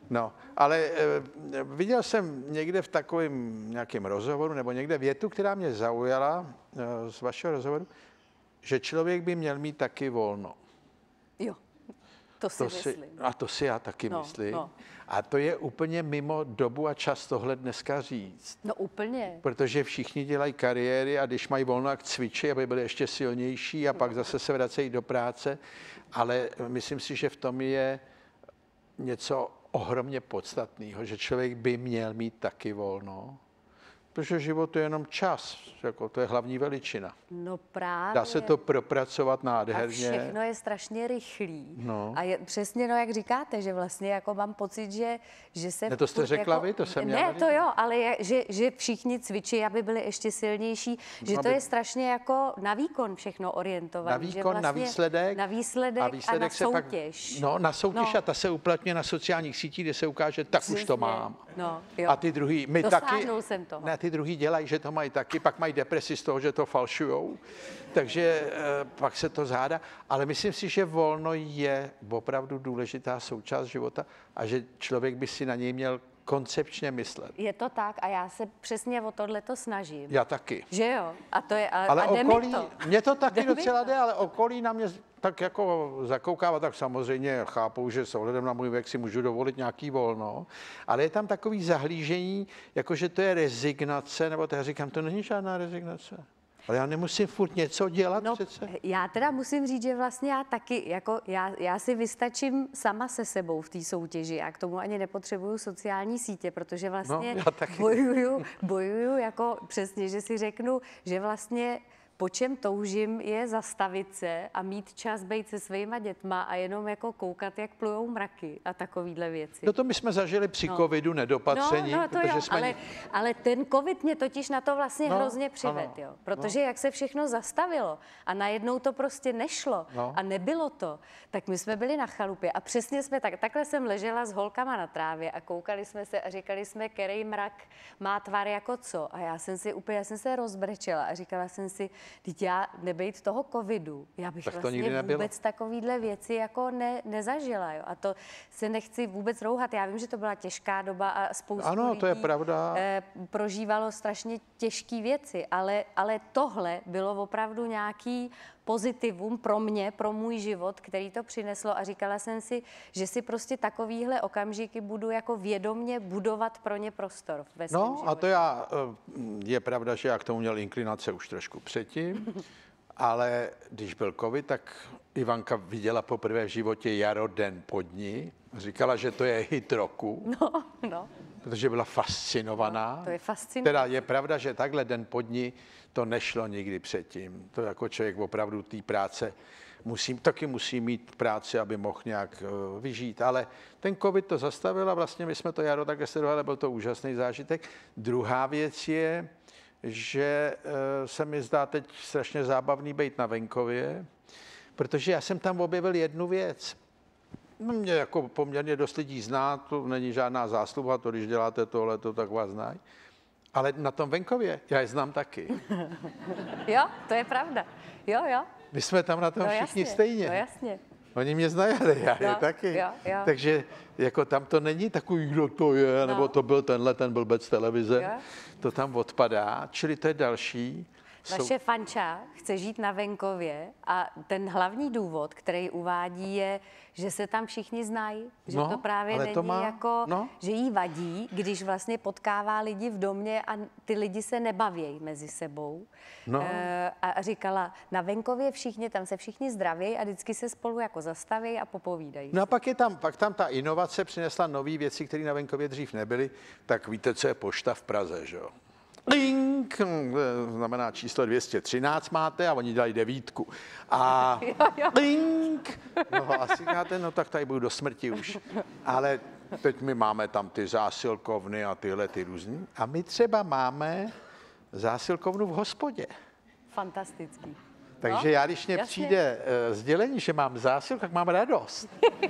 No, ale viděl jsem někde v takovém nějakém rozhovoru nebo někde větu, která mě zaujala z vašeho rozhovoru, že člověk by měl mít taky volno. Jo, to si myslím. A to si já taky myslím. No. A to je úplně mimo dobu a čas tohle dneska říct. No úplně. Protože všichni dělají kariéry a když mají volno, jak cvičí, aby byli ještě silnější a pak zase se vracejí do práce. Ale myslím si, že v tom je něco ohromně podstatného, že člověk by měl mít taky volno. Protože život je jenom čas, jako to je hlavní veličina. No právě. Dá se to propracovat nádherně. A všechno je strašně rychlý. No. A je přesně, no jak říkáte, že vlastně jako mám pocit, že se... Ne, to jste řekla jako, vy, to jsem měla. Ne, to jo, ale že všichni cvičí, aby byli ještě silnější, že to je strašně jako na výkon všechno orientované. Na výkon, že vlastně na výsledek. Na výsledek a na soutěž. Pak, na soutěž a ta se uplatňuje na sociálních sítích, kde se ukáže, tak už to mám. No, jo. A ty druhý, my taky... Dosáhnul jsem toho. Ne, ty druhý dělají, že to mají taky, pak mají depresi z toho, že to falšujou, takže pak se to zhádá. Ale myslím si, že volno je opravdu důležitá součást života a že člověk by si na něj měl koncepčně myslet. Je to tak a já se přesně o tohleto snažím. Já taky. Že jo? A to je, ale a jde okolí, mi to. Mě to taky docela jde, ale okolí na mě tak jako zakoukává, tak samozřejmě chápou, že s ohledem na můj věk si můžu dovolit nějaký volno, ale je tam takový zahlížení, jakože to je rezignace, nebo to já říkám, to není žádná rezignace. Ale já nemusím furt něco dělat přece. Já teda musím říct, že vlastně já taky, jako já si vystačím sama se sebou v té soutěži. Já k tomu ani nepotřebuju sociální sítě, protože vlastně bojuju jako přesně, že si řeknu, že vlastně po čem toužím je zastavit se a mít čas být se svýma dětma a jenom jako koukat, jak plujou mraky a takovýhle věci. No to my jsme zažili při covidu nedopatření. Protože jsme... ale ten covid mě totiž na to vlastně hrozně přived, jo. Protože jak se všechno zastavilo a najednou to prostě nešlo a nebylo to, tak my jsme byli na chalupě a přesně jsme takhle jsem ležela s holkama na trávě a koukali jsme se a říkali jsme, kerej mrak má tvar jako co. A já jsem se rozbrečela a říkala jsem si, teď já nebejt toho covidu, já bych tak vlastně vůbec takovýhle věci jako nezažila. Jo. A to se nechci vůbec rouhat. Já vím, že to byla těžká doba a spoustu lidí to je pravda. Prožívalo strašně těžké věci, ale tohle bylo opravdu nějaký pozitivum pro mě, pro můj život, který to přineslo a říkala jsem si, že si prostě takovýhle okamžiky budu jako vědomně budovat pro ně prostor ve svém životě. A to je pravda, že já k tomu měl inklinace už trošku předtím, ale když byl covid, tak Ivanka viděla poprvé v životě Jaro den pod ní. Říkala, že to je hit roku. No. Protože byla fascinovaná. To je fascinující. Teda je pravda, že takhle den pod ní to nešlo nikdy předtím. To jako člověk opravdu té práce taky musí mít práci, aby mohl nějak vyžít. Ale ten covid to zastavil a vlastně my jsme to jaro takhle sledovali, byl to úžasný zážitek. Druhá věc je, že se mi zdá teď strašně zábavný být na venkově, protože já jsem tam objevil jednu věc. Mě jako poměrně dost lidí zná, to není žádná zásluha, to když děláte tohleto, tak vás znají. Ale na tom venkově já je znám taky. Jo, to je pravda. Jo. My jsme tam na tom všichni stejně. No jasně. Oni mě znají, ale já je taky. Jo. Takže jako tam to není takový, kdo to je, nebo to byl ten blbec televize. Jo. To tam odpadá, čili to je další. Vaše Fanča chce žít na venkově a ten hlavní důvod, který uvádí, je, že se tam všichni znají, že to právě není že jí vadí, když vlastně potkává lidi v domě a ty lidi se nebavějí mezi sebou. A říkala, na venkově tam se všichni zdraví a vždycky se spolu jako zastaví a popovídají. No a pak tam ta inovace přinesla nové věci, které na venkově dřív nebyly. Tak víte, co je pošta v Praze, že jo? Link, znamená číslo 213 máte a oni dělají 9. A link, a říkáte, tak tady budu do smrti už. Ale teď my máme tam ty zásilkovny a tyhle ty různý. A my třeba máme zásilkovnu v hospodě. Fantastický. Takže já, když mě přijde sdělení, že mám zásilku, tak mám radost.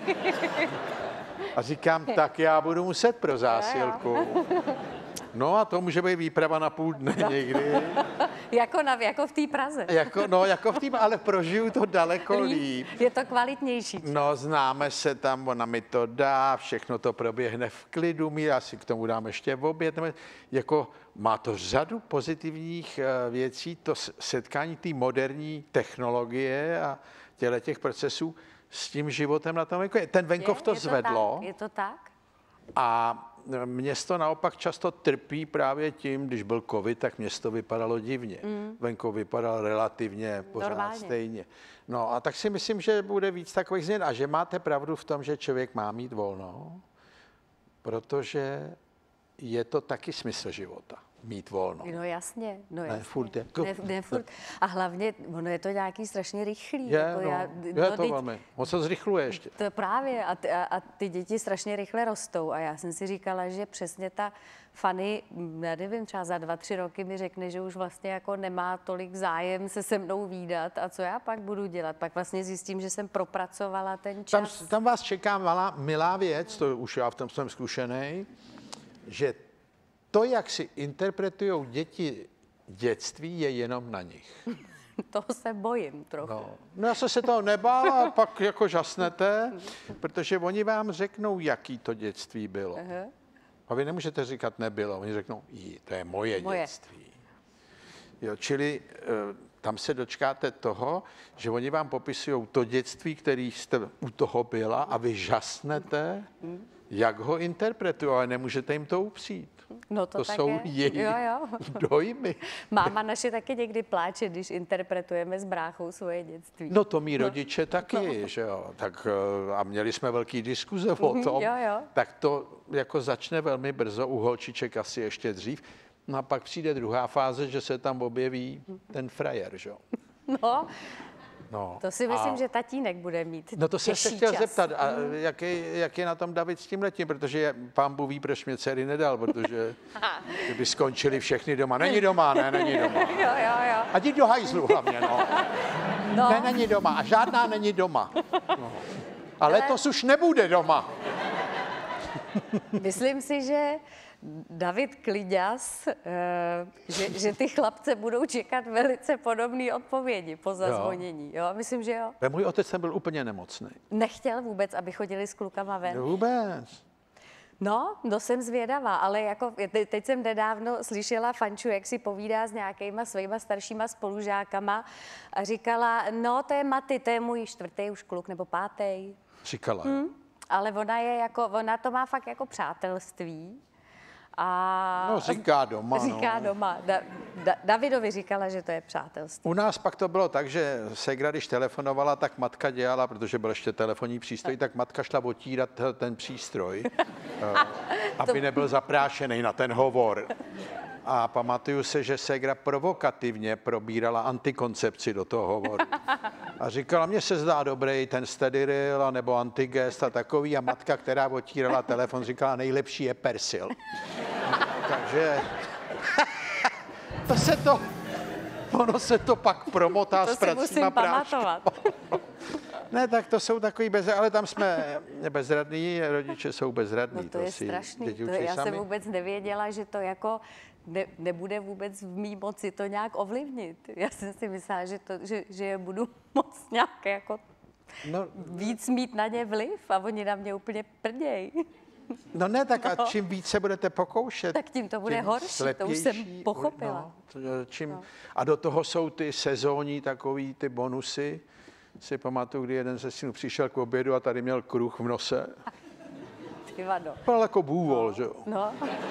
A říkám, tak já budu muset pro zásilku. No a to může být výprava na půl dne někdy. Jako v té Praze. Jako v tým, ale prožiju to daleko líp. Je to kvalitnější. No, známe se tam, ona mi to dá, všechno to proběhne v klidu, já si k tomu dám ještě oběd. Jako má to řadu pozitivních věcí, to setkání té moderní technologie a těch procesů s tím životem na tom venkově. Ten venkov to zvedlo. Je to tak? A město naopak často trpí právě tím, když byl covid, tak město vypadalo divně. Venkov vypadal relativně pořád normálně. Stejně. No a tak si myslím, že bude víc takových změn a že máte pravdu v tom, že člověk má mít volno, protože je to taky smysl života. Mít volno. No jasně. No jasně. Ne furt. A hlavně, ono je to nějaký strašně rychlý. Je to velmi. Moc se zrychluje ještě. To právě. A ty děti strašně rychle rostou. A já jsem si říkala, že přesně ta Fanny, já nevím, třeba za 2-3 roky mi řekne, že už vlastně jako nemá tolik zájem se mnou vídat. A co já pak budu dělat? Pak vlastně zjistím, že jsem propracovala ten čas. Tam vás čeká milá věc, to už já v tom jsem zkušenej, že to, jak si interpretují děti dětství, je jenom na nich. Toho se bojím trochu. No já jsem se toho nebál a pak jako žasnete, protože oni vám řeknou, jaký to dětství bylo. A vy nemůžete říkat nebylo, oni řeknou, to je moje dětství. Jo, čili tam se dočkáte toho, že oni vám popisují to dětství, který jste u toho byla a vy žasnete, jak ho interpretují, ale nemůžete jim to upřít. No to jsou jejich dojmy. Máma naše taky někdy pláče, když interpretujeme s bráchou svoje dětství. No to mí rodiče taky, že jo. Tak, a měli jsme velký diskuze o tom. Tak to jako začne velmi brzo, u holčiček asi ještě dřív. No a pak přijde druhá fáze, že se tam objeví ten frajer, že jo. No, to si myslím, že tatínek bude mít. No to jsem se chtěl zeptat, a jak je na tom David s tímhletím, protože pán Bůh ví, proč mě dcery nedal, protože kdyby skončili všechny doma. Není doma, není doma. Jo. A jdi do hajzlu hlavně, Ne, není doma a žádná není doma. A letos už nebude doma. Myslím si, že David Kliďas, že ty chlapce budou čekat velice podobné odpovědi po zazvonění. Jo, myslím, že jo. Můj otec byl úplně nemocný. Nechtěl vůbec, aby chodili s klukama ven? Vůbec. No, to jsem zvědavá, ale jako teď jsem nedávno slyšela Fanču, jak si povídá s nějakýma svýma staršíma spolužákama a říkala, no to je Maty, to je můj 4. už kluk nebo 5. Říkala. Ale ona to má fakt jako přátelství. No říká doma. Říká doma. Davidovi říkala, že to je přátelství. U nás pak to bylo tak, že ségra, když telefonovala, tak matka dělala, protože byl ještě telefonní přístroj, tak matka šla otírat ten přístroj, aby nebyl zaprášený na ten hovor. A pamatuju se, že ségra provokativně probírala antikoncepci do toho hovoru. A říkala, mně se zdá dobrý ten Stedyril nebo Antigest a takový. A matka, která otírala telefon, říkala, nejlepší je Persil. Takže ono se to pak promotá s pracíma prášky. Ne, tak to jsou takový ale tam jsme bezradní, rodiče jsou bezradní. No to je strašný. Já jsem vůbec nevěděla, že to jako nebude vůbec v mý moci to nějak ovlivnit. Já jsem si myslela, že je budu moc nějak jako víc mít na ně vliv a oni na mě úplně prděj. No ne, tak a čím více budete pokoušet, tak tím to bude horší, to už jsem pochopila. A do toho jsou ty sezónní takový ty bonusy. Si pamatuju, kdy jeden ze synů přišel k obědu a tady měl kruh v nose. Byl jako bůvol, že jo? No.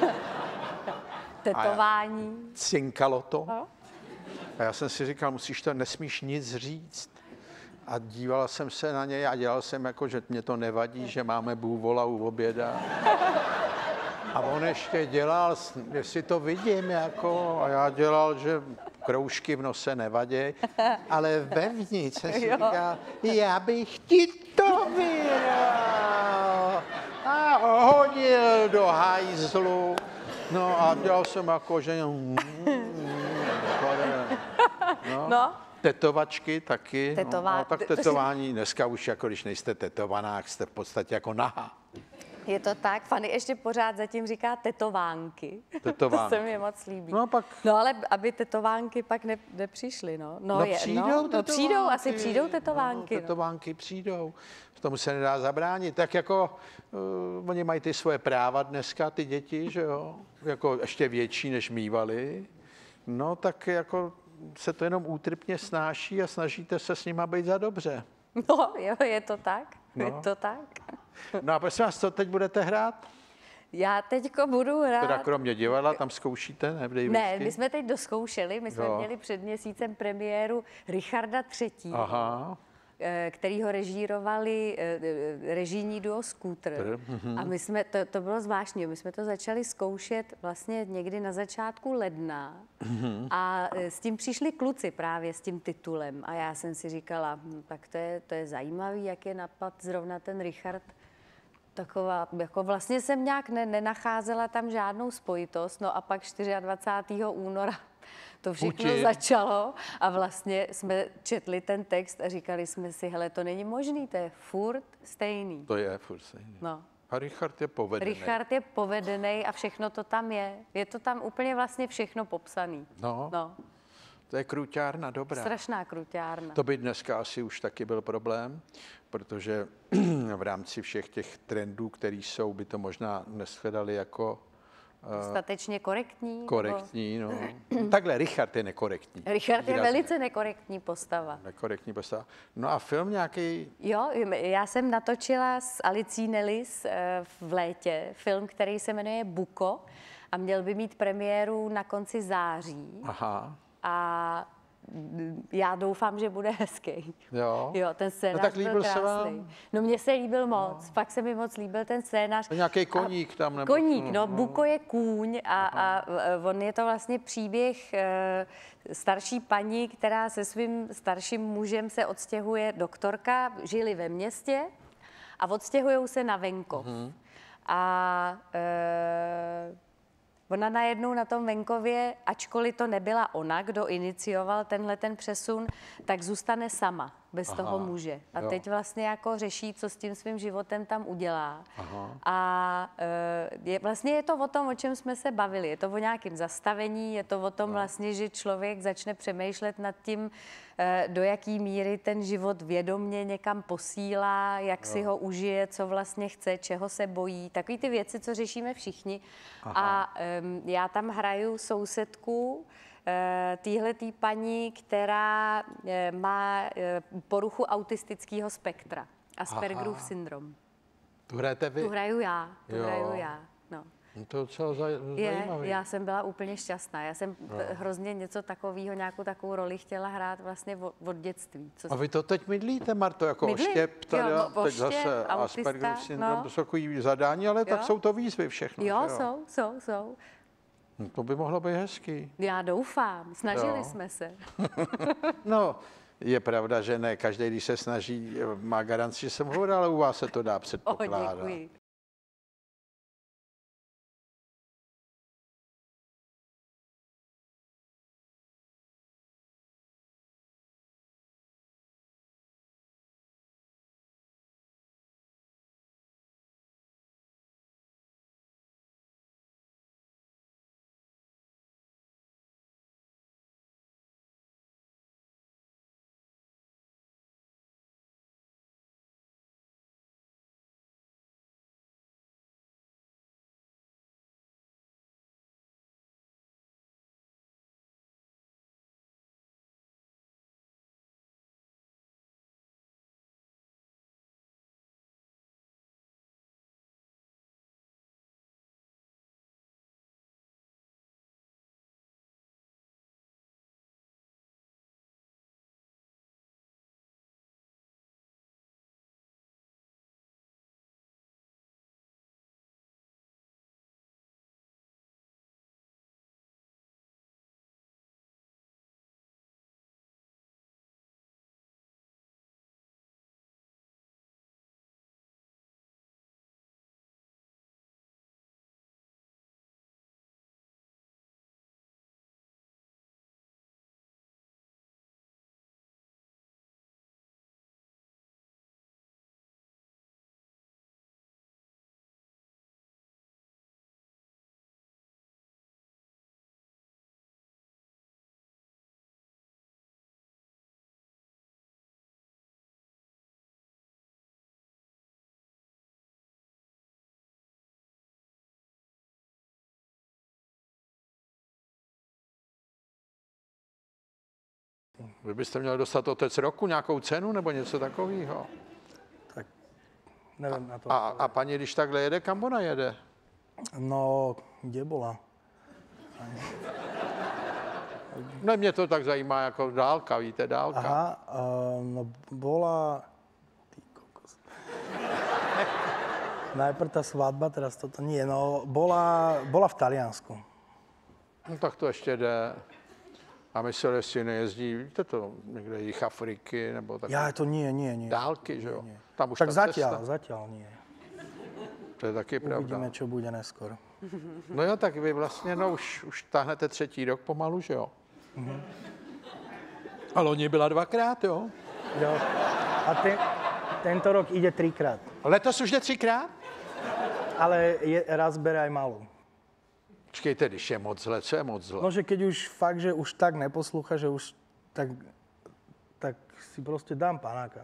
Tetování. Cinkalo to. A já jsem si říkal, nesmíš nic říct. A díval jsem se na něj a dělal jsem jako, že mě to nevadí, že máme bůvola u oběda. A on ještě dělal, jestli to vidím, jako, a já dělal, že kroužky v nose nevadí, ale vevnitř jsem si říkal, já bych ti to vyral. A hodil do hajzlu. No a dělal jsem jako, že... Tetovačky taky. Tak tetování dneska už, jako když nejste tetovaná, jste v podstatě jako nahá. Je to tak. Fanny ještě pořád zatím říká tetovánky. Tetovánky. To se mi moc líbí. No, pak... no ale aby tetovánky pak nepřišly, no. Přijdou, asi přijdou tetovánky. No, tetovánky přijdou. Tomu se nedá zabránit. Tak jako oni mají ty svoje práva dneska, ty děti, že jo? Jako ještě větší, než mívali. No, tak jako se to jenom útrpně snáší a snažíte se s nima být za dobře. No, jo, je to tak. No. Je to tak. No a prosím vás, co teď budete hrát? Já teďko budu hrát... Teda kromě divadla, tam zkoušíte, ne? Ne, my jsme teď doskoušeli, my jsme měli před měsícem premiéru Richarda III. Aha. Který ho režírovali režijní duo Scooter. A my jsme, to bylo zvláštní, my jsme to začali zkoušet vlastně někdy na začátku ledna a s tím přišli kluci právě s tím titulem a já jsem si říkala, tak to je zajímavý, jak je napad zrovna ten Richard. Taková, jako vlastně jsem nějak nenacházela tam žádnou spojitost, no a pak 24. února to všechno začalo a vlastně jsme četli ten text a říkali jsme si, hele, to není možný, to je furt stejný. To je furt stejný. No. A Richard je povedený. Richard je povedený a všechno to tam je. Je to tam úplně vlastně všechno popsaný. No. To je kruťárna dobrá. Strašná kruťárna. To by dneska asi už taky byl problém, protože v rámci všech těch trendů, který jsou, by to možná neshledali jako... Dostatečně korektní? Korektní, no. Takhle, Richard je nekorektní. Richard je velice nekorektní postava. Nekorektní postava. No a film nějaký? Jo, já jsem natočila s Alicí Nellis v létě film, který se jmenuje Buko a měl by mít premiéru na konci září. Aha. A já doufám, že bude hezký. Jo, ten scénář byl krásný. No mně se líbil moc, fakt se mi moc líbil ten scénář. Nějaký koník tam nebo... Koník, no, Buko je kůň a on je to vlastně příběh starší paní, která se svým starším mužem se odstěhuje, doktorka, žili ve městě a odstěhujou se na venkov. A ona najednou na tom venkově, ačkoliv to nebyla ona, kdo inicioval ten přesun, tak zůstane sama, bez toho muže. A teď vlastně jako řeší, co s tím svým životem tam udělá. A vlastně je to o tom, o čem jsme se bavili. Je to o nějakém zastavení, je to o tom vlastně, že člověk začne přemýšlet nad tím, do jaký míry ten život vědomně někam posílá, jak si ho užije, co vlastně chce, čeho se bojí. Takový ty věci, co řešíme všichni. A já tam hraju sousedku téhletý paní, která má poruchu autistického spektra. Aspergerův syndrom. Tu hrajete vy? Tu hraju já. No. To je docela zajímavé. Já jsem byla úplně šťastná. Já jsem hrozně něco takového, nějakou takovou roli chtěla hrát vlastně od dětství. A vy to teď mydlíte, Marto, jako oštěp, teď zase Aspergerův syndrom, to jsou takový zadání, ale tak jsou to výzvy všechno. Jo, jsou. No, to by mohlo být hezký. Já doufám, snažili jsme se. No, je pravda, že ne každý, když se snaží, má garanci, že jsem hovoril, ale u vás se to dá předpokládat. Děkuji. Vy byste měli dostat otec roku nějakou cenu nebo něco takového. Tak nevím na to. A paní, když takhle jede, kam ona jede? No, kde bola? No, mě to tak zajímá jako dálka, víte, dálka. Aha, no bola... Ty kokos. Najprv tá svadba, teraz toto nie. No, bola v Taliansku. No tak to ještě jde. A myslel, jestli nejezdí, víte to, někde jich Afriky, nebo tak. Ja, to nie. Dálky, že jo? Nie. Tam už Tak ta cesta. zatiaľ nie. To je taky pravda. Uvidíme, čo bude neskôr. No jo, tak vy vlastně, no už táhnete 3. rok pomalu, že jo? Mm-hmm. A loni byla 2krát, jo? Jo. A tento rok ide 3-krát. Letos už jde 3krát? Ale raz bere aj malú. Počkejte, když je moc zle, co je moc zle? No, že keď už fakt, že už tak neposlúcha, že už tak si proste dám panáka.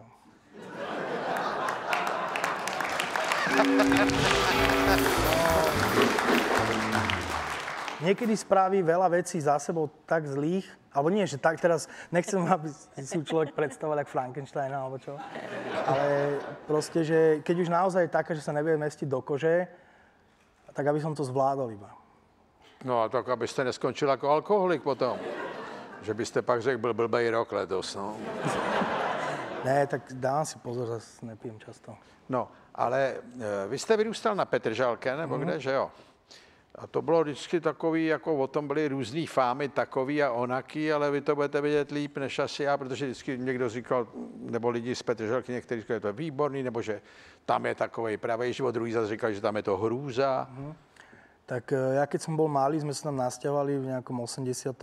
Niekedy spraví veľa vecí za sebou tak zlých, alebo nie, že tak teraz, nechcem, aby si človek predstavoval jak Frankensteina, alebo čo, ale proste, že keď už naozaj je taká, že sa nebude mestiť do kože, tak aby som to zvládol iba. No a tak, abyste neskončil jako alkoholik potom. Že byste pak řekl, byl blbej rok letos, no. Ne, tak dám si pozor, zase nepijem často. No, ale vy jste vyrůstal na Petržalke, nebo kde, že jo? A to bylo vždycky takový, jako o tom byly různý fámy, takový a onaký, ale vy to budete vědět líp než asi já, protože vždycky někdo říkal, nebo lidi z Petržalky, někteří říkali, že to je výborný, nebo že tam je takovej pravý život, druhý zase říkali, že tam je to hrůza. Tak ja keď som bol malý, sme sa tam nasťahovali v nejakom 85.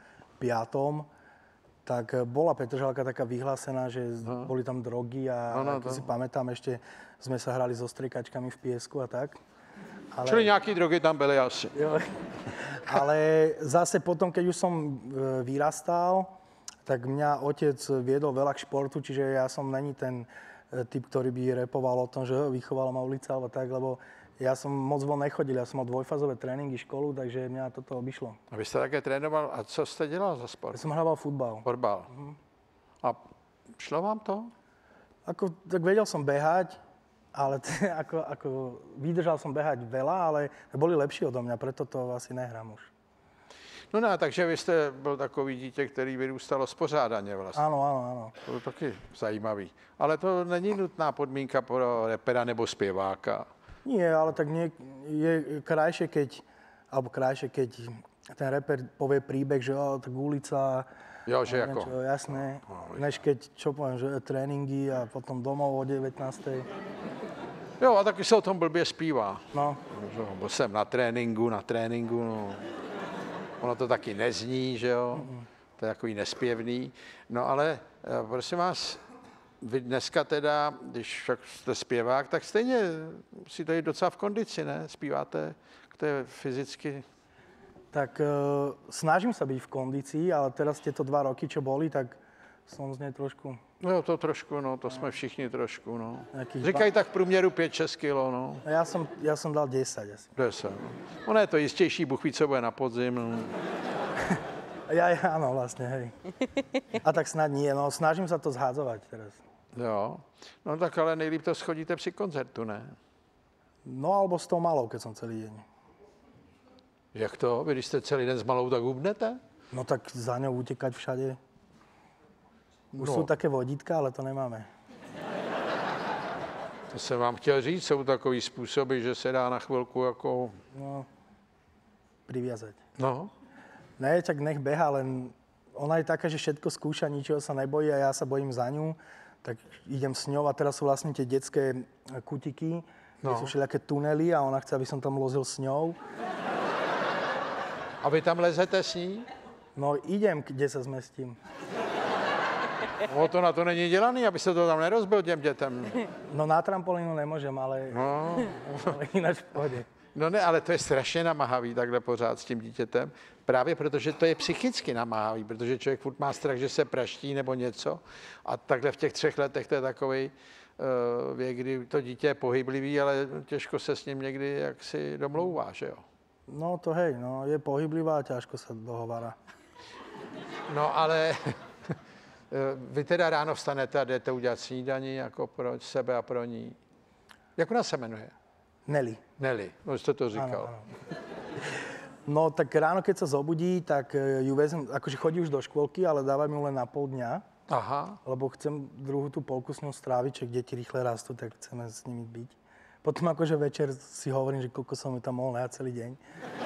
Tak bola Petržalka taká vyhlásená, že boli tam drogy a keď si pamätám, ešte sme sa hrali so striekačkami v piesku a tak. Ale... Čili nějaký drogy tam byly asi. Jo. Ale zase potom, keď už som vyrastal, tak mňa otec viedol veľa k športu, čiže ja som není ten typ, ktorý by repoval o tom, že vychovala ma ulica alebo tak, lebo ja som moc von nechodil, ja som mal dvojfázové tréninky, školu, takže mňa toto obišlo. A vy jste také trénoval, a co jste dělal za sport? Ja som hrával futbal. Fotbal. A šlo vám to? Tak vedel som behať, ale vydržal som behať veľa, ale boli lepší odo mňa, preto to asi nehrám už. No ne, takže vy jste byl takový dítě, který vyrůstalo spořádaně vlastně. Áno. To bylo taky zajímavý. Ale to není nutná podmínka pro repera nebo zpěváka. Nie, ale tak je krajšie, keď ten reper povie príbeh, že tak ulica, jo, že jako. Niečo, jasné, než keď, čo poviem, že tréninky a potom domov o 19. Jo, a taky se o tom blbě zpívá. No. Byl jsem na tréninku, no. Ono to taky nezní, že jo, to je takový nespěvný. No ale prosím vás, vy dneska teda, když však jste zpěvák, tak stejně musíte jít docela v kondici, ne? Zpíváte, to je fyzicky... Tak snažím sa byť v kondícii, ale teraz tieto 2 roky, čo boli, tak som z nej trošku... No jo, to trošku, no, to jsme všichni trošku, no. Říkají tak v průměru 5-6 kilo, no. Ja som dal 10 asi. 10, no. Ono je to jistější, Bůh ví, co bude na podzim, no. Áno, vlastne, hej. A tak snad nie, no snažím sa to zhádzovať teraz. Jo, no tak ale nejlíp to schodíte při koncertu, ne? No alebo s tou malou, keď som celý deň. Jak to? Vy, když jste celý den s malou, tak hubnete? No tak za ňou utekať všade. Už sú také vodítka, ale to nemáme. To jsem vám chtěl říct, jsou takový způsoby, že se dá na chvilku jako... No, priviazať. No. Ne, tak nech beha, len ona je taká, že všetko skúša, ničoho sa nebojí a ja sa bojím za ňu. Tak idem s ňou a teraz sú vlastne tie detské kutiky, kde sú všelijaké tunely a ona chce, aby som tam lozil s ňou. A vy tam lezete s ní? No idem, kde sa zmestím. No to na to není dělaný, aby se to tam nerozbil těm dětem. No na trampolínu nemôžem, ale, ale ináč v pohode. No ne, ale to je strašně namáhavý takhle pořád s tím dítětem. Právě protože to je psychicky namáhavý, protože člověk furt má strach, že se praští nebo něco. A takhle v těch 3 letech to je takový věk, kdy to dítě je pohyblivý, ale těžko se s ním někdy jaksi domlouvá, že jo? No to hej, no je pohyblivá a ťažko sa dohovára. No ale Vy teda ráno vstanete a jdete udělat snídaní jako pro sebe a pro ní. Jak ona se jmenuje? Nelly. Nelly, no jste to říkal. Áno. No tak ráno, keď sa zobudí, tak ju vezem, akože chodí už do škôlky, ale dávam ju len na pol dňa. Aha. Lebo chcem druhú tú polku s ňou stráviť, že deti rýchle rastú, tak chceme s nimi byť. Potom akože večer si hovorím, že koľko som ju tam mohol nehať celý deň.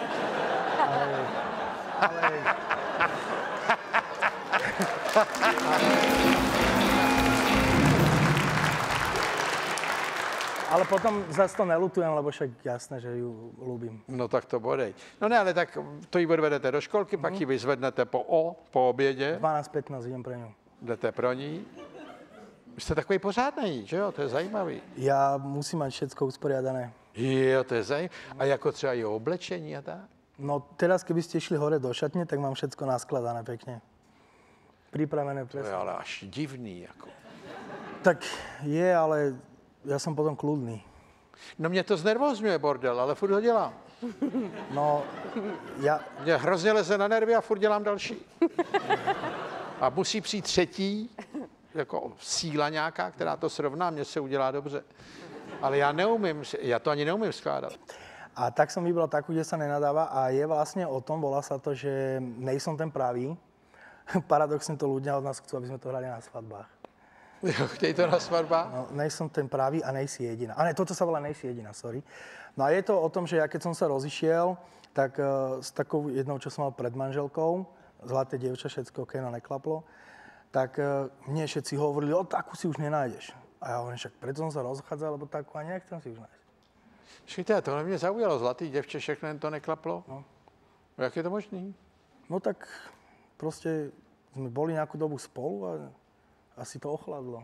Ale potom zase to nelutujem, lebo však jasné, že ju ľúbim. No tak to bodej. No ne, ale tak to ji odvedete do školky, pak ji vyzvednete po obědě. 12:15 idem pre ňu. Jdete pro ní. Vy jste takový pořádný, že jo? To je zajímavý. Ja musím mať všetko usporiadané. Jo, to je zajímavé. A jako třeba i oblečení a tak? No teraz, keby ste išli hore do šatne, tak mám všetko naskladané pekne. Pripravené To je presne. ale až divný. Jako. Tak je, ale ja som potom kľudný. No mě to znervózňuje bordel, ale furt ho dělám. No, ja... Mě hrozně leze na nervy a furt dělám další. A musí přijít třetí, jako síla nějaká, která to srovná, mně se udělá dobře. Ale já to ani neumím skládat. A tak som vybral takú, kde sa nenadáva a je vlastne o tom, volá sa to, že nejsom ten pravý. Paradoxne to ľudia od nás chcú, aby sme to hrali na svadbách. Jo, chtějí to na svatbách? No, nejsom ten pravý a nejsi jediná. A ne, toto sa volá nejsi jediná, sorry. No a je to o tom, že ja keď som sa rozišiel, tak s takou jednou, čo som mal pred manželkou, zlaté dievča, všetko okejno neklaplo, tak mne všetci hovorili, takú si už nenájdeš. A ja hovorím, však preto som sa rozchádzal, lebo takú ani nechcem si už nájsť. Švíte, tohle mě zaujalo. Zlatý děvče, všechno jen to neklaplo. No. Jak je to možný? No tak proste sme boli nejakú dobu spolu a asi to ochladlo.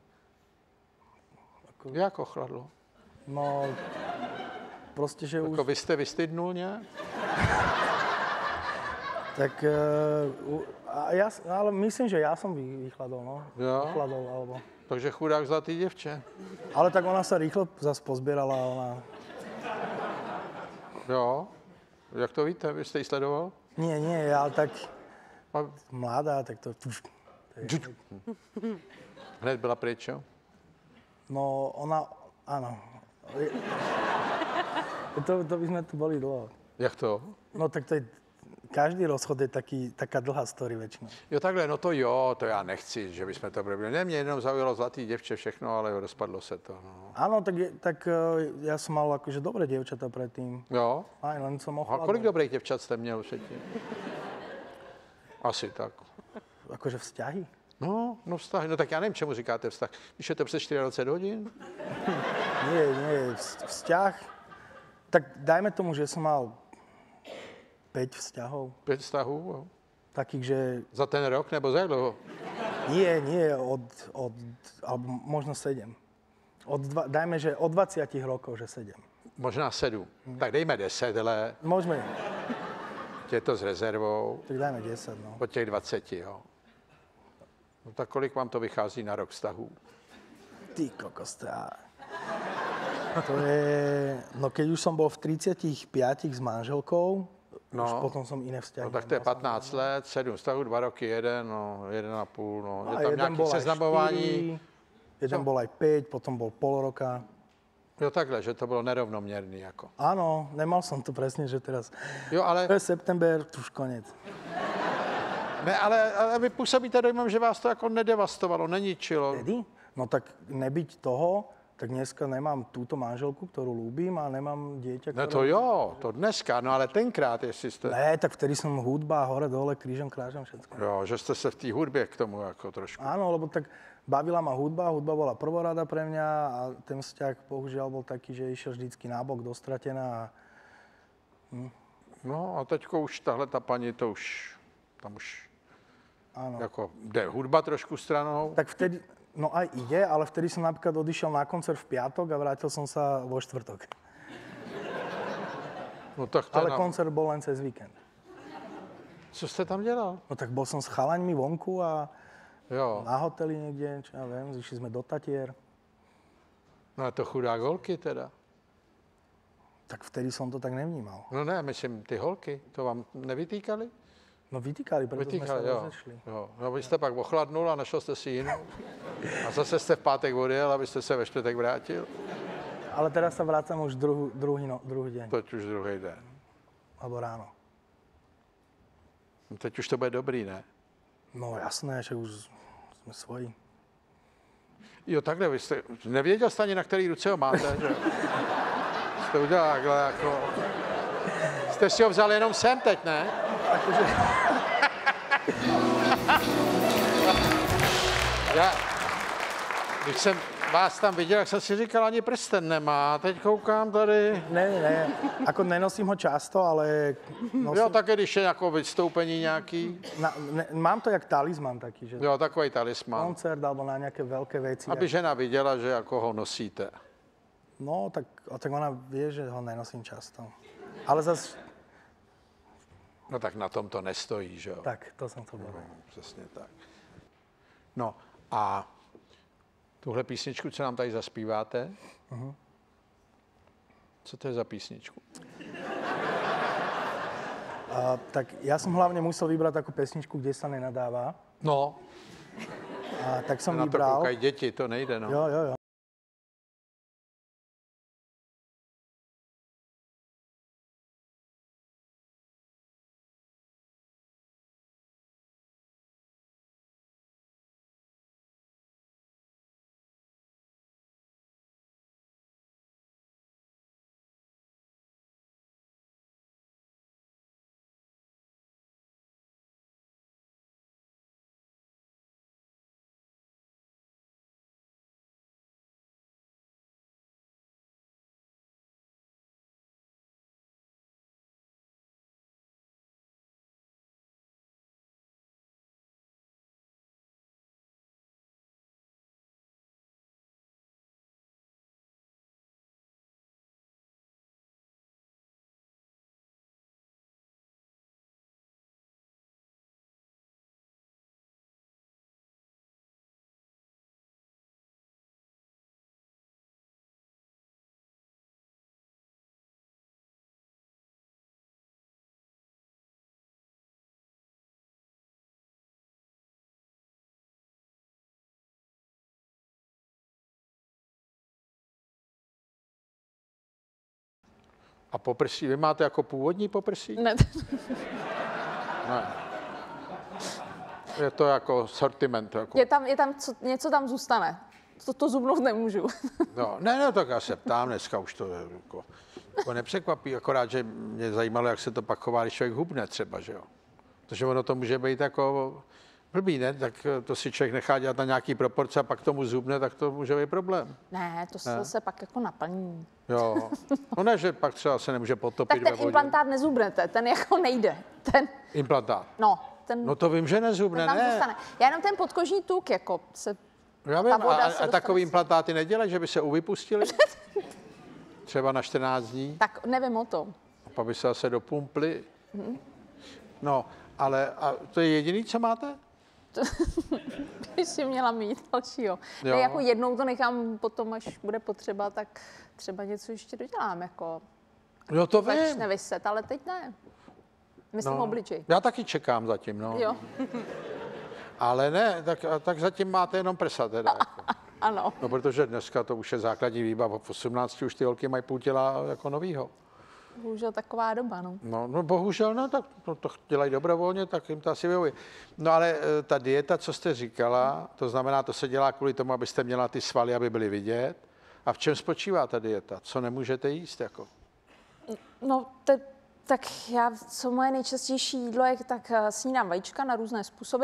Jak ochladlo? No, proste, že Jako už... vy jste vystydnul nějak? Tak, ale myslím, že ja som vychladol, no. Jo. Ochladol, alebo... Takže chudák zlatý děvče. Ale tak ona sa rýchlo zase pozbierala a ona... Jo. Jak to víte? Vy jste ji sledoval? Nie, ale tak A mladá, tak to... hned byla pryč, jo? No, ona... Áno. To by sme tu boli dlho. Jak to? No tak to je... Každý rozchod je taká dlhá story väčšinou. Jo, takhle, no to jo, to já nechci, že bychom to probili. Ne, mě jenom zaujalo zlatý děvče všechno, ale rozpadlo se to. No. Áno, tak ja som mal akože dobré dievčatá predtým. Jo? Aj, len som A ochladol. kolik dobrých děvčat jste měl předtím? Asi tak. Akože vzťahy? No vztah. No tak já nevím, čemu říkáte vztah. Když je to přes 24 hodin? Nie, vzťah. Tak dajme tomu, že som mal 5 vzťahov. 5 vztahů? Jo. Takých, že... Za ten rok nebo za jak dlouho? Nie, alebo možno 7. Dajme, že od 20 rokov, že 7. Možná 7. Tak dejme 10, ale Môžeme, je to s rezervou. tak dajme 10, no. Od těch 20, jo. No tak kolik vám to vychází na rok vztahů? Ty kokos, to je... No keď už som bol v 35 s manželkou, už potom som iné vzťahy. No tak to je 15 let, 7 vztahů, 2 roky, 1, no 1,5, no. A Je tam jeden nějaký bol aj seznamování. 4, jeden bol aj 5, potom bol pol roka. Jo, takhle, že to bylo nerovnoměrný jako. Áno, nemal som to presne, že teraz... Jo, ale, To je september, už konec. ne, ale vy působíte dojmem, že vás to jako nedevastovalo, neničilo. Vtedy? No tak nebyť toho, tak dneska nemám túto manželku, ktorú ľúbim a nemám dieťa, No to jo, to dneska, no ale tenkrát, jestli jste... Ne, tak vtedy som hudba, hore, dole, krížom, krážom, všetko. Jo, že jste se v té hudbě k tomu jako trošku... Áno, lebo tak bavila ma hudba bola prvorada pre mňa a ten vzťah bohužiaľ bol taký, že išiel vždycky nábok, dostratená a... No a teďko už tahle ta paní, to už, tam už Áno. jako jde hudba trošku stranou. Tak vtedy, no aj ide, ale vtedy som napríklad odišiel na koncert v piatok a vrátil som sa vo štvrtok. No tak to je Ale koncert bol len cez víkend. Co jste tam dělal? No tak bol som s chalaňmi vonku a Jo, na hoteli niekde, čo ja viem, zišli sme do Tatier. no a to chudák holky teda. Tak vtedy som to tak nevnímal. No ne, myslím, ty holky, to vám nevytýkali? No vytýkali, proto jsme se rozešli. Jo. No vy jste pak ochladnul a našel jste si jinou. A zase jste v pátek odjel, abyste se ve čtvrtek vrátil. Ale teraz sa vracam už druhý deň. Teď už druhý den. Alebo ráno. No teď už to bude dobrý, ne? No jasné, že už jsme svoji. Jo, takhle, vy jste nevěděl jste ani, na který ruce ho máte, že? Jste udělal takhle, jako... Jste si ho vzal jenom sem teď, ne? Akože... Když jsem vás tam viděl, jak jsem si říkal, ani prsten nemá. Teď koukám tady. Ne. Ako nenosím ho často, ale... Nosím... Jo, tak když je jako vystoupení nějaký. Mám to jak talisman taký, že... Jo, takový talisman. Koncert alebo na nějaké velké věci. Aby žena viděla, že jako ho nosíte. No, tak ona vie, že ho nenosím často. Ale zase... No tak na tom to nestojí, že jo? Tak, to jsem to byl. Přesně tak. No a tuhle písničku, co nám tady zaspíváte, co to je za písničku? Tak já jsem hlavně musel vybrat takovou pesničku, kde se nenadává. No. A tak jsem na vybral. Na to koukají děti, to nejde, no. Jo. A poprsí, vy máte jako původní poprsí? Ne. Ne. Je to jako sortiment. Jako... Je tam něco tam zůstane. To zubnout nemůžu. No, ne, tak já se ptám, dneska už to jako nepřekvapí, akorát, že mě zajímalo, jak se to pak chová, když člověk hubne třeba, že jo. Protože ono to může být jako blbý, ne? Tak to si člověk nechá dělat na nějaký proporce a pak tomu zubne, tak to může být problém. Ne, to se pak jako naplní. Jo. No ne, že pak třeba se nemůže potopit tak ten implantát nezubnete, ten jako nejde. Ten... Implantát? No. No to vím, že nezubne, tam ne. Zůstane. Já jenom ten podkožní tuk jako se... Já vím, a takový implantáty nedělají, že by se uvypustili? Třeba na 14 dní? Tak nevím o tom. A pak by se zase dopumpli. No, ale a to je jediný, co máte? By si měla mít dalšího. Ne, jako jednou to nechám, potom, až bude potřeba, tak třeba něco ještě dodělám, jako... Jo, to vím. Začne vyset, ale teď ne. Myslím obličej. Já taky čekám zatím, no. Jo. Ale ne, tak zatím máte jenom prsa teda. Jako. Ano. No, protože dneska to už je základní výbava. V 18 už ty holky mají půl těla jako novýho. Bohužel taková doba, no. No bohužel, no, tak to dělají dobrovolně, tak jim to asi vyhoví. No ale ta dieta, co jste říkala, to znamená, to se dělá kvůli tomu, abyste měla ty svaly, aby byly vidět. A v čem spočívá ta dieta? Co nemůžete jíst, jako? No, tak co moje nejčastější jídlo je, tak snídám vajíčka na různé způsoby.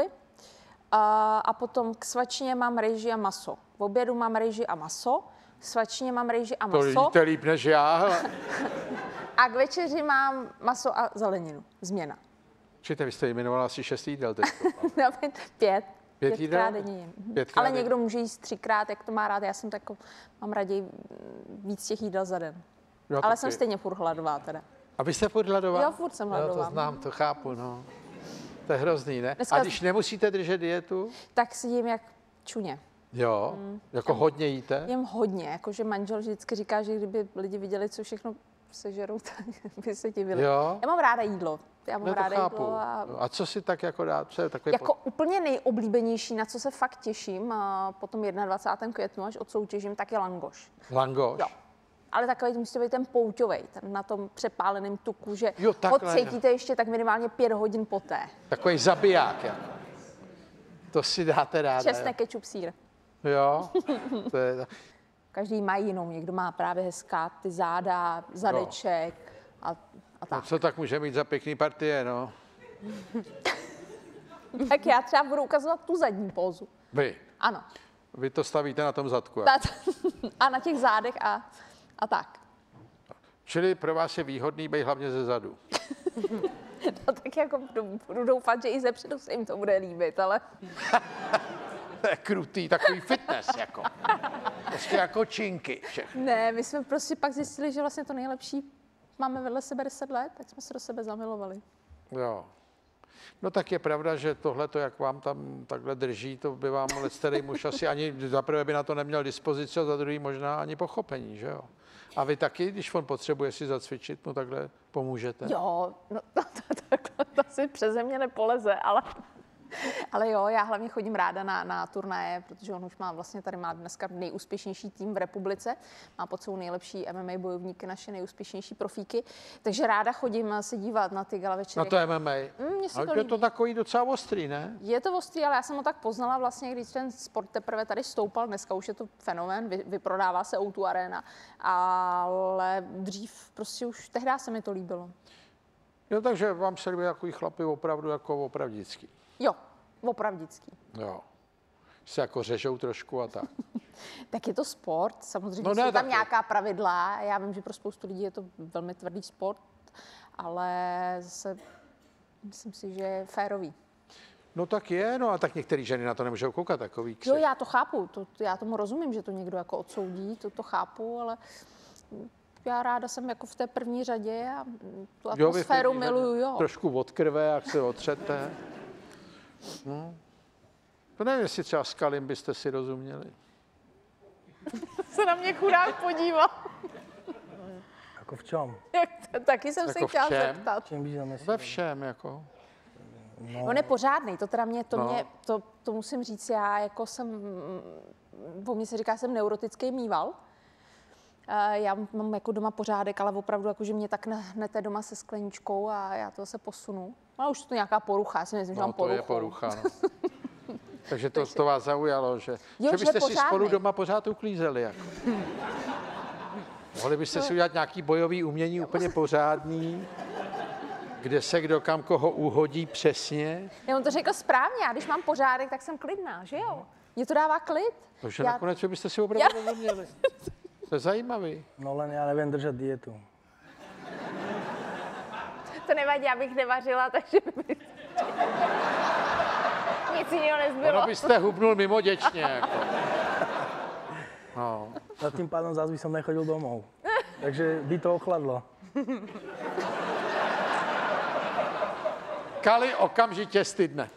A potom k svačině mám rejži a maso. V obědu mám rejži a maso, k svačině mám rejži a maso. To jíte líp než já. A k večeři mám maso a zeleninu. Změna. Číte, vy jste jmenovala asi 6 jídel teď. 5. 5 jídel? Pětkrát denně jim. Ale někdo může jíst 3krát, jak to má rád. Já jsem mám raději víc těch jídel za den. Jo, ale jsem stejně furt hladová teda. A vy jste furt hladová? Jo, furt jsem hladová. Jo, to znám, to chápu, no. To je hrozný, ne? A když nemusíte držet dietu? Tak si jím jak čuně. Jo, jako hodně jíte? Jím hodně, jakože manžel vždycky říká, že kdyby lidi viděli, co všechno sežerou, tak by se divili. Jo? Já mám ráda jídlo. Já mám No, to ráda chápu. jídlo A co si tak jako dát? Co je takový jako úplně nejoblíbenější, na co se fakt těším, a potom 21. květnu, až odsoutěžím, tak je langoš. langoš? Jo. Ale takový to musí být ten pouťovej, ten na tom přepáleném tuku, že Jo, ho takhle. cítíte ještě tak minimálně 5 hodin poté. Takový zabiják. Jako. To si dáte ráda. Česnek, kečup, sýr. Jo? To je, Každý má jinou, někdo má právě hezká ty záda, zadeček a no, tak. co tak může mít za pěkný partie, no? Tak já třeba budu ukazovat tu zadní pózu. Vy. Ano. Vy to stavíte na tom zadku. A na těch zádech a tak. Čili pro vás je výhodný být hlavně ze zadu. No tak jako budu doufat, že i ze předu se jim to bude líbit, ale... To je krutý, takový fitness, jako. Prostě jako činky všechno. Ne, my jsme prostě pak zjistili, že vlastně to nejlepší máme vedle sebe 10 let, tak jsme se do sebe zamilovali. Jo. No tak je pravda, že tohle, jak vám tam takhle drží, to by vám starý muž asi ani za prvé by na to neměl dispozici a za druhý možná ani pochopení, že jo? A vy taky, když on potřebuje si zacvičit, mu takhle pomůžete? Jo, no to si přeze mě nepoleze, ale jo, já hlavně chodím ráda na turnaje, protože on už má vlastně tady má dneska nejúspěšnější tým v republice, má pod sebou nejlepší MMA bojovníky, naše nejúspěšnější profíky, takže ráda chodím se dívat na ty gala večery. Na to MMA? Mně se to Ale je to líbí. takový docela ostrý, ne? Je to ostrý, ale já jsem ho tak poznala vlastně, když ten sport teprve tady stoupal. Dneska už je to fenomén, vyprodává se O2 Arena, ale dřív prostě už tehdy se mi to líbilo. Jo, takže vám se líbí takový chlapy opravdu jako opravdický. Jo, opravdický. Jo. Se jako řežou trošku a tak. Tak je to sport, samozřejmě No ne, jsou tam tak nějaká pravidla. Já vím, že pro spoustu lidí je to velmi tvrdý sport, ale zase myslím si, že je férový. No tak je, no a tak některé ženy na to nemůžou koukat, takový ksich. Jo, já to chápu, já tomu rozumím, že to někdo jako odsoudí, to chápu, ale já ráda jsem jako v té první řadě a tu atmosféru miluju, jo. Trošku od krve, jak se otřete. No. To nevím, jestli třeba s Kalim byste si rozuměli. Se na mě chudák podíval. Ako v čom? Taky jsem se Jako v chtěla čem? zeptat. Čím by zamyslel? Ve všem, jako. On je pořádný, to teda No. to musím říct, já jako po mně se říká, jsem neurotický mýval. Já mám jako doma pořádek, ale opravdu jako, že mě tak hnete doma se skleničkou a já to zase posunu. No už to nějaká porucha, já si myslím, že mám No, to poruchu. je porucha, no. Takže to vás zaujalo, že Jo, že byste je si spolu pořádnej. doma pořád uklízeli. Jako. Mohli byste si udělat nějaký bojový umění úplně pořádný, kde se kdo kam koho uhodí přesně. Já on to řekl správně, já když mám pořádek, tak jsem klidná, že jo? Mě to dává klid. Takže Já- nakonec byste si opravdu rozuměli. To je zajímavý. No len ja neviem držať dietu. To nevadí, já bych nevařila, takže by nic jiného nezbylo. Ono byste hubnul mimoděčně. Jako. No. A tým pádom zás by som nechodil domov. Takže by to ochladlo. Kali okamžitě stydne.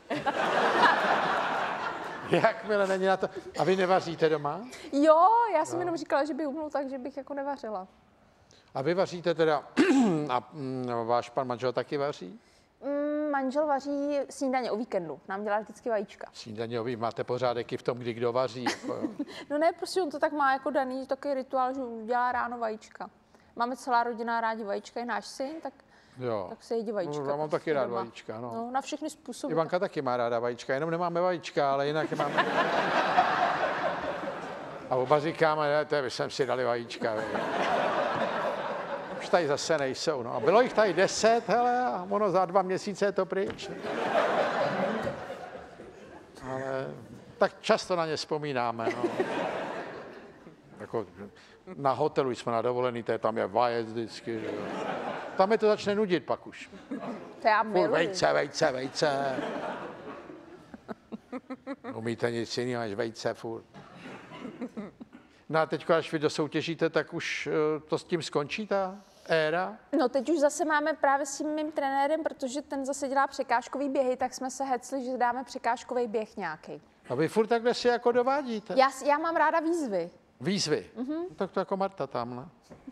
Jakmile není na to. A vy nevaříte doma? Jo, já jsem jenom říkala, že by hubnul tak, že bych jako nevařila. A vy vaříte teda, a váš pan manžel taky vaří? Manžel vaří snídaně o víkendu, nám dělá vždycky vajíčka. Snídaňový, máte pořádek i v tom, kdy kdo vaří. Jako, jo. No ne, prostě on to tak má jako daný, takový rituál, že dělá ráno vajíčka. Máme celá rodina rádi vajíčka, i náš syn, tak Jo. se jedí vajíčka. No, já mám prostě taky rád doma. vajíčka, no. No, na všechny způsoby. Ivanka taky má ráda vajíčka, jenom nemáme vajíčka, ale jinak je máme. A oba říkáme, to je, jsem si dali vajíčka. Už tady zase nejsou, no. A bylo jich tady 10, hele, a ono za 2 měsíce je to pryč. Ale tak často na ně vzpomínáme, no. Jako na hotelu jsme na dovolený, tam je vajec vždycky, že jo. Tam je to začne nudit pak už. To já Furt miluji. vejce. Umíte nic jiného než vejce furt. No a teď, až vy dosoutěžíte, tak už to s tím skončí ta éra? No teď už zase máme právě s tím mým trenérem, protože ten zase dělá překážkový běhy, tak jsme se hecli, že dáme překážkový běh nějaký. A vy furt takhle si jako dovádíte? Já mám ráda výzvy. Výzvy. Tak to jako Marta tam, ne?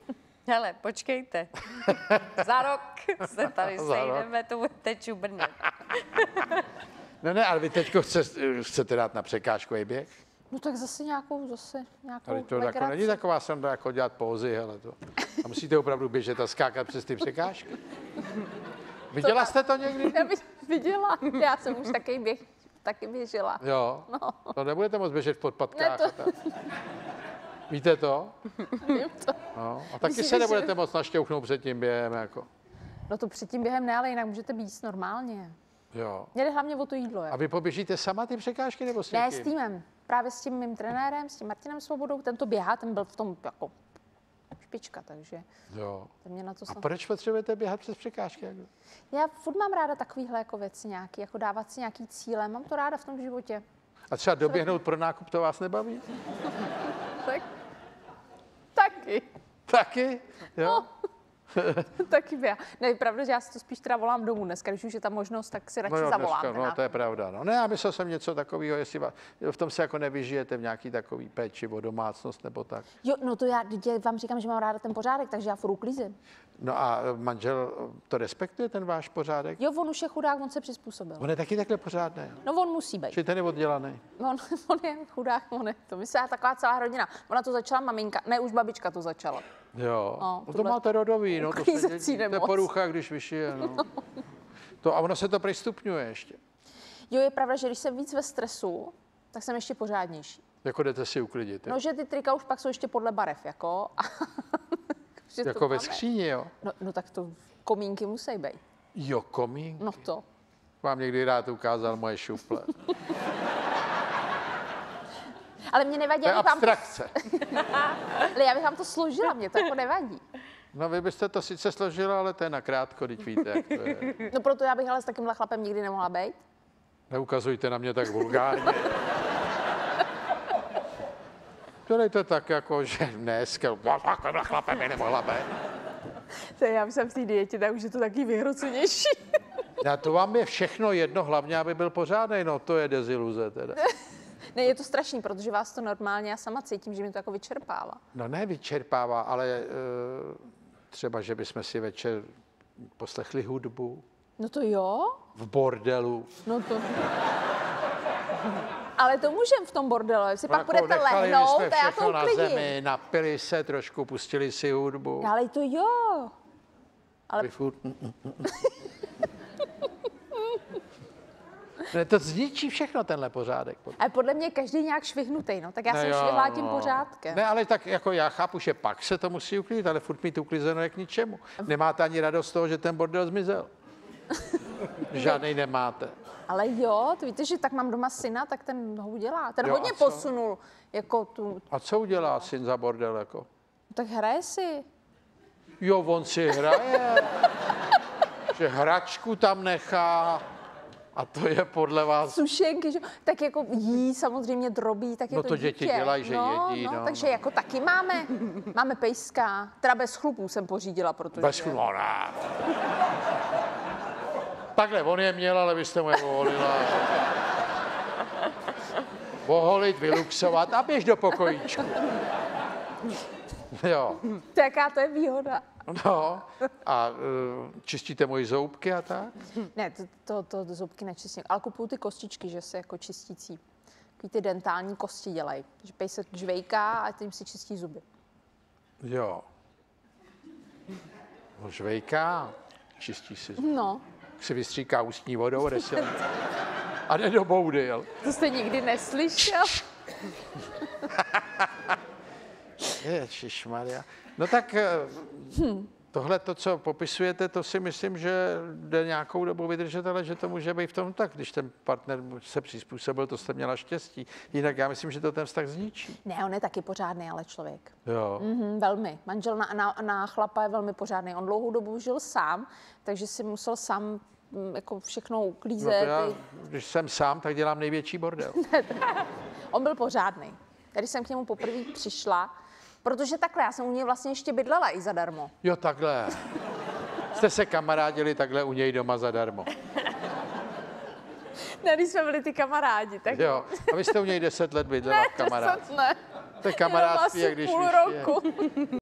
Hele, počkejte. Za rok se tady sejdeme, to budete čubrnět. No ne, ale vy teď chcete dát na překážkový běh? No tak zase nějakou Ale to jako legraci. není taková sranda, jako dělat pózy, hele to. A musíte opravdu běžet a skákat přes ty překážky. Viděla jste to někdy? Já bych viděla. Já jsem už taky běžela. Jo. No. To nebudete moc běžet v podpatkách. Ne, A tak. Víte to? Vím to. No. A taky Myslíš, se že- nebudete moc našťouchnout před tím během, jako. No to předtím během ne, ale jinak můžete být normálně. Jo. Mě jde hlavně o to jídlo. A vy poběžíte sama ty překážky, nebo s Ne, někým? s týmem. Právě s tím mým trenérem, s tím Martinem Svobodou. Ten to běhá, ten byl v tom jako špička, takže Jo. ten mě na to A snad... proč potřebujete běhat přes překážky? Jako? Já furt mám ráda takovýhle jako věci nějaký, jako dávat si nějaký cíle. Mám to ráda v tom životě. A třeba doběhnout pro nákup, to vás nebaví? Tak... Taky. Taky? Jo? Taky běhá. Ne, je pravda, že já si to spíš teda volám domů dneska, když už je ta možnost, tak si radši No jo, zavolám. dneska, no to je pravda. No. Ne, já myslel jsem něco takového, jestli v tom se jako nevyžijete v nějaký takový péči o domácnost nebo tak. Jo, no to já vám říkám, že mám ráda ten pořádek, takže já furt uklízím. No a manžel to respektuje, ten váš pořádek? Jo, on už je chudák, on se přizpůsobil. On je taky takhle pořádný. No on musí být. Či ten je oddělaný. On je chudák, to my se taková celá rodina. Ona to začala maminka, ne, už babička to začala. Jo, No, no, to tuhle- máte rodový, no, to uklízecí to je nemoc. porucha, když vyšije, no. To, a ono se to přistupňuje ještě. Jo, je pravda, že když jsem víc ve stresu, tak jsem ještě pořádnější. Jako jdete si uklidit. No, že ty trika už pak jsou ještě podle barev, jako. Že to Jako ve máme. skříni, jo. No tak to komínky musí být. Jo, komín. No to. Vám někdy rád ukázal moje šuple. Ale mě nevadí, To je abych vám to, abstrakce. ale já bych vám to složila, mě to jako nevadí. No vy byste to sice složila, ale to je nakrátko, teď víte, jak to je. No proto já bych ale s takovýmhle chlapem nikdy nemohla být. Neukazujte na mě tak vulgárně. Dělejte tak, jako, že dneska, takovýmhle chlapem je nemohla být. To já jsem v té dietě, tak už je to taky vyhrocenější. A to vám je všechno jedno, hlavně, aby byl pořádnej, no to je deziluze teda. Ne, je to strašný, protože vás to normálně, já sama cítím, že mi to jako vyčerpává. No ne vyčerpává, ale třeba, že bychom si večer poslechli hudbu No to jo, v bordelu. no to... Ale to můžem v tom bordelu, jestli pak Jako budete nechali lehnout jsme a já to všechno na uklidím. zemi, napili se trošku, pustili si hudbu. Ale to jo. Ale- Vy furt... Ne, to zničí všechno tenhle pořádek. Ale podle mě každý nějak švihnutý, no, tak já jsem jo, švihla tím no. pořádkem. Ne, ale tak jako já chápu, že pak se to musí uklidit, ale furt mít uklizeno je k ničemu. Nemáte ani radost z toho, že ten bordel zmizel. Žádnej nemáte. Ale jo, to víte, že tak mám doma syna, tak ten ho udělá. Ten Jo, hodně a co? posunul, jako tu, A co udělá syn za bordel jako? tak hraje si. Jo, on si hraje. Že hračku tam nechá. A to je podle vás... Sušenky, že? Tak jako jí samozřejmě drobí, tak je No to to děti dítě. dělají, že jedí, no, takže no. jako taky máme pejska, teda bez chlupů jsem pořídila, protože... Bez chlora. Takhle, on je měl, ale vy jste mu je oholila. Oholit, vyluxovat a běž do pokojíčku. Jo. To jaká to je výhoda. No. A čistíte moje zoubky a tak? Ne, to zubky nečistím, ale kupuju ty kostičky, že se jako čistící. Takový ty dentální kosti dělají. Že pej se žvejká a tím si čistí zuby. Jo. No, žvejká, čistí si zuby. No, Si vystříká ústní vodou, a jde do boudy, jel. to jste nikdy neslyšel. Ježišmarja. No tak tohle, to, co popisujete, to si myslím, že jde nějakou dobu vydržet, ale že to může být v tom tak, když ten partner se přizpůsobil, to jste měla štěstí. Jinak já myslím, že to ten vztah zničí. Ne, on je taky pořádný, ale člověk. Jo. Velmi. Manžel na chlapa je velmi pořádný. On dlouhou dobu žil sám, takže si musel sám jako všechno No to uklízet. já, když jsem sám, tak dělám největší bordel. On byl pořádný. Když jsem k němu poprvé přišla, protože takhle, já jsem u něj vlastně ještě bydlela i zadarmo. Jo, takhle. Jste se kamarádili takhle u něj doma zadarmo. Ne, když jsme byli ty kamarádi, tak Jo. A vy jste u něj 10 let bydlela v kamarádství. ne. To je kamarádství, jak Jenom když asi víš, půl je. roku.